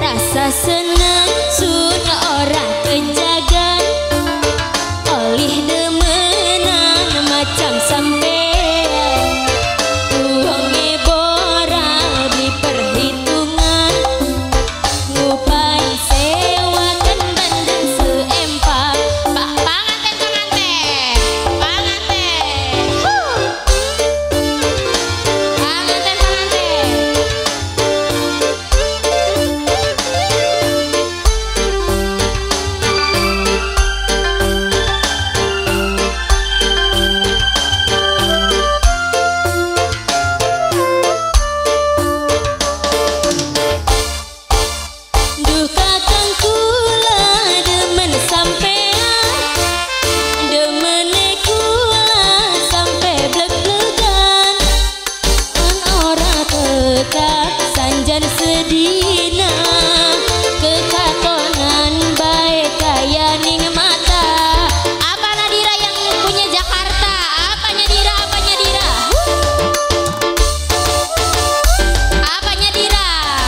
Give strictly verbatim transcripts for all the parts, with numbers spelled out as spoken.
rasa seneng sun ora kejagan oleh demenan macam sampean uangnya bora di perhitungan ngupai sewa dan bandeng seempat pak panganten panganten panganten huh. Panganten panganten sanjan sedina kekatonan baik kaya ning mata apa Nadira yang punya Jakarta apanya Dira apanya Dira apanya Dira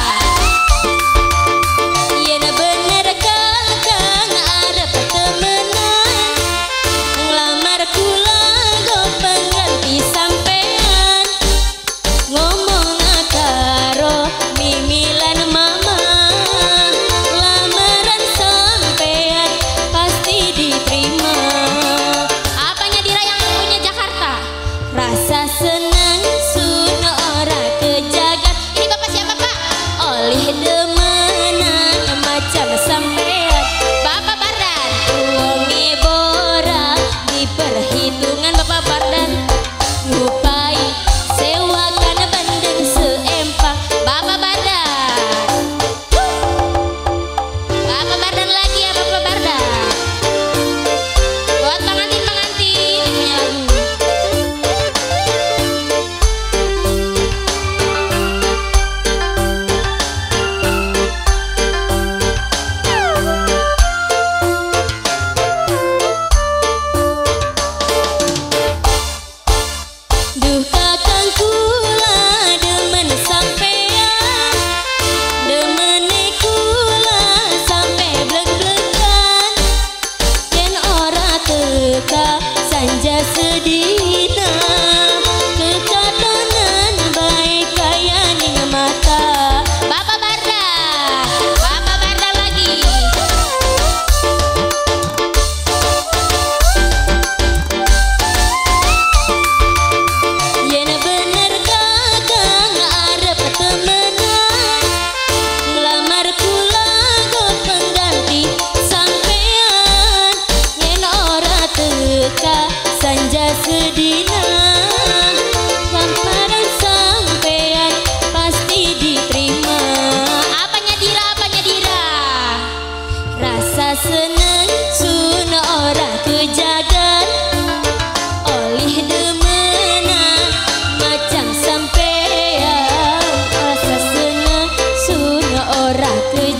iya na bener kakang arep temenan ngelamar kula go pengganti sampean ngomong karo mimilan mama lamaran sampean pasti diterima apanya Dira yang punya Jakarta rasa senang sun ora kejagat ini bapak siapa pak oleh demenan macam sampean bapak Bardan uangnya bora di perhitungan bapak Bardan ngupai sewakan bandeng seempat bapak Bardan bapak Bardan lagi ya bapak Bardan buat pengantin pengantin punya lagu duh kakang kula demen sampean demene kula sampe bleg-blegan yen ora teka sanja sedina kekatonan baik kaya ning mata bapak Bardan bapak Bardan lagi yen bener kakang arep temenan ngelamar kula go pengganti sampean yen ora teka sanja sedina lamaran sampean pasti diterima apanya Dira apanya Dira rasa seneng sun ora kejagan oleh demenan macam sampean rasa seneng sun ora kejagan